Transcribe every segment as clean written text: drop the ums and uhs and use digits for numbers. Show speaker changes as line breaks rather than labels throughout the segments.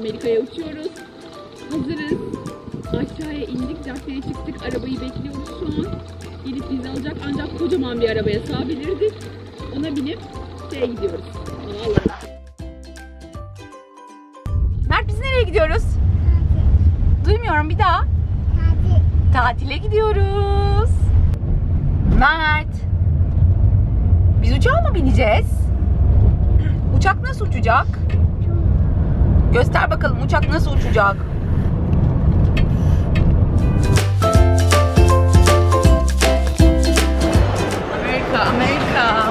Amerika'ya uçuyoruz. Hazırız. Aşağıya indik, caddeye çıktık. Arabayı bekliyoruz şu an. Gelip bizi alacak ancak kocaman bir arabaya sığabilirdik. Ona binip şeye gidiyoruz. Vallahi.
Mert biz nereye gidiyoruz? Duymuyorum bir daha. Tatile gidiyoruz. Mert. Biz uçağa mı bineceğiz? Uçak nasıl uçacak? Göster bakalım uçak nasıl uçacak? Amerika, Amerika.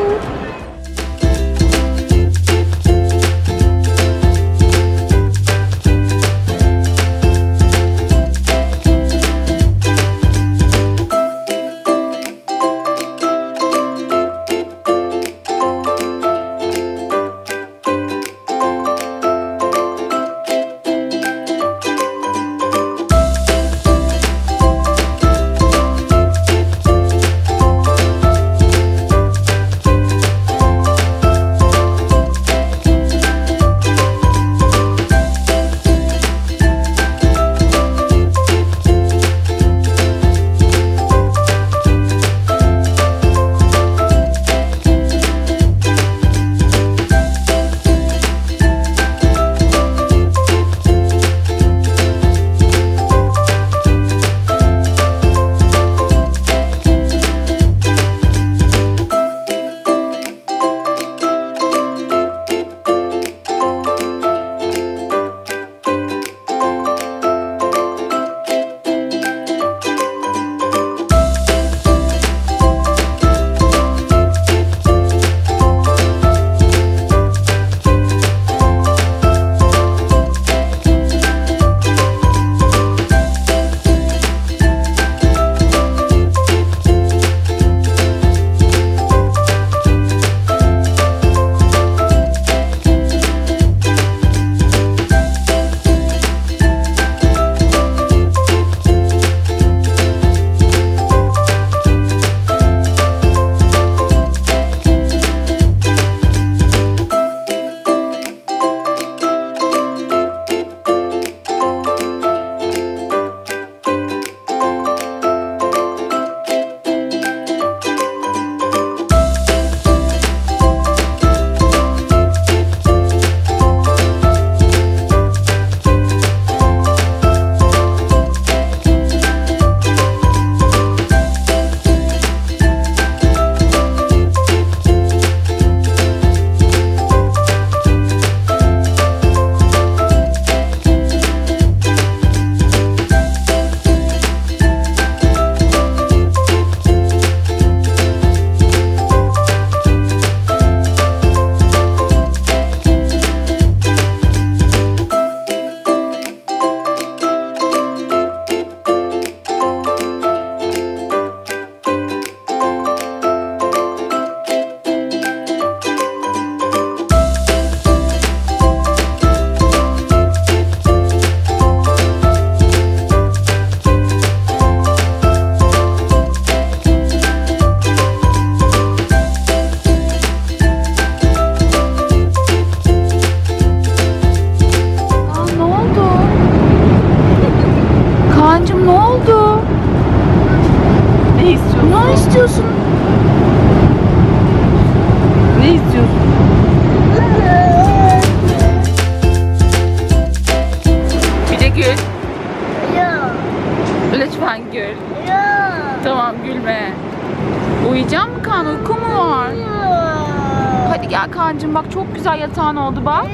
Gel Kaan'cığım bak çok güzel yatağın oldu bak.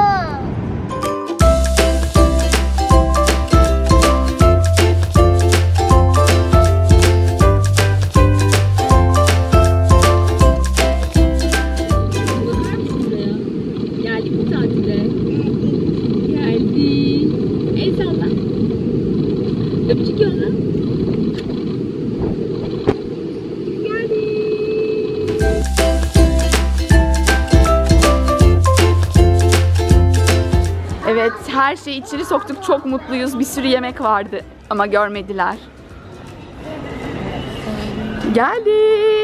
Geldik mi tatile? Geldik. El salla. Öpücük yolla.
Evet, her şeyi içeri soktuk. Çok mutluyuz. Bir sürü yemek vardı ama görmediler. Geldik.